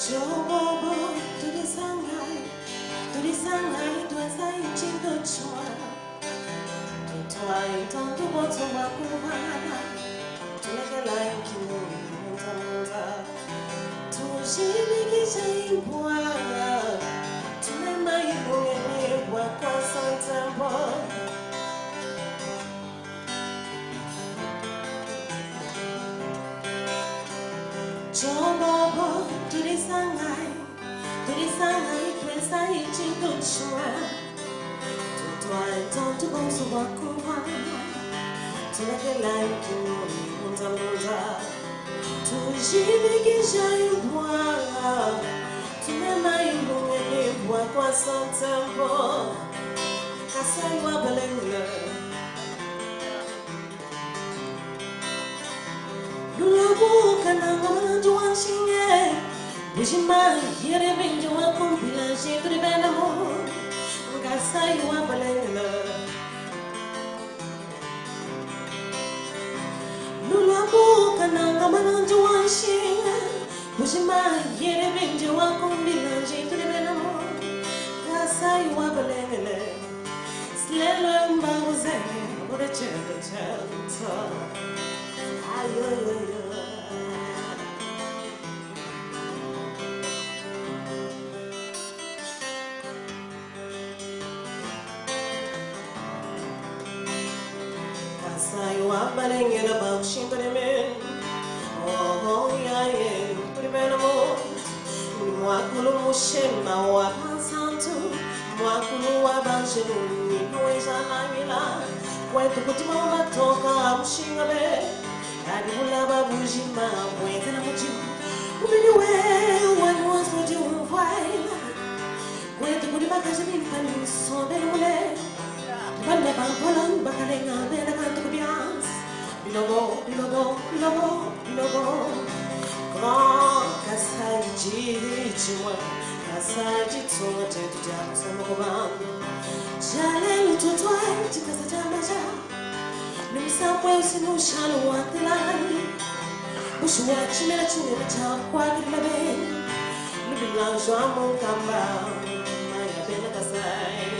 Jobobo, tu li sangai, tu sai cinto chua. Tu ai tanto boto makuhana, tu le kelai kinu monta. Tu jini kijai buaya, tu le mai buene waka santambo. Jobobo, tu li sangai, tu sai cinto chua. Tu ai tanto boto makuhana, tu le kelai kinu monta. Tu jini kijai buaya, tu le mai buene waka santambo. Kasai wa belengla. Lulabu kananga juan singe, bujima yere benjua kumpila shitri benamo. Kasai wa belengla. Lulabu kananga juan singe, bujima yere benjua kumpila shitri benamo. Kasai wa belengla. Slelo mbabuze, ore chenda chanta. Kasai wa balengela bakshin tanemen. Oh ya ye, primeiro mwakulu mushema wa santu, mwakulu wa banjelu ni noisa namila. Kwetu kutima matoka mushingabe. Adi mulaba bujima mwete na mujimu. Umini wani wasu jimu mwaila. Kwetu kutima kajani mpani msonde mule. Banda bangkolan bakalenga bela kantu kubians. Bilogo, bilogo, bilogo, bilogo. Kama kasai jichimwa. Kasai jitwa tetu jamu samokobangu. Jale utotwai chikasa jamaja. Nimsamwe usinushalo watilani. Bushwa chimela chumela chakwa kilabe. Nubilanjo amukamba. Maya bena kasai.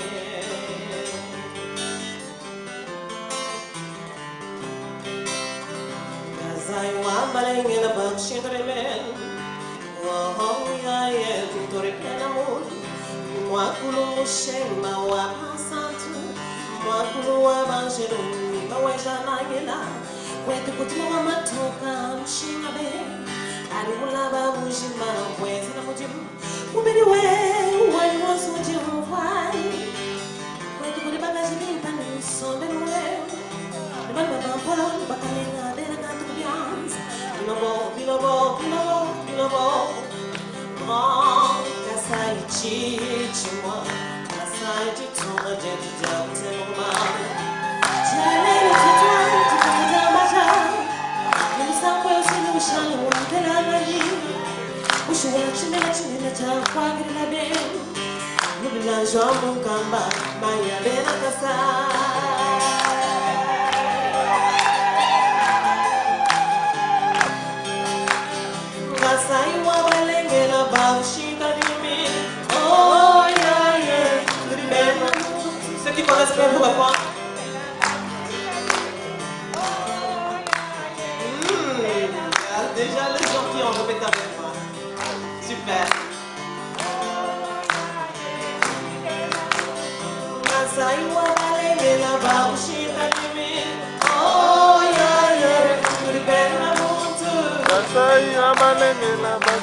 Kasai wambalenge na bakshintremen. Oh ya ye tutore penamon. Mwakulu mushema wapansantu. Mwakulu wabanjelu. Waweja nagela, kwetu kutima matoka mshingabe. Ari mulaba bujima, mwezi na mujimu. Umini wani wasu mujimu wai. Kwetu kulibaga jini mpani msonde mule. Nibali babampolo, bakalenga bena kantu kubians. Bilobo, bilobo, bilobo, bilobo. Kasai chichimwa, kasai chichimwa, jetu jabu temoma. Jale utotwai chikasa jamaja. Nimsamwe usinushalo watilani. Bushwa chimela chakwa kilabe. Nubilanjo amukamba. Maya bena kasai. Kasai wa balengela babushita dimi. Oh yeah yeah. Ceux qui connaissent bien vous répondent. Déjà les gens qui ont répété avec moi. Super. Kasai wa balengela babushita dimi. Oh yeah yeah. Kasai wa balengela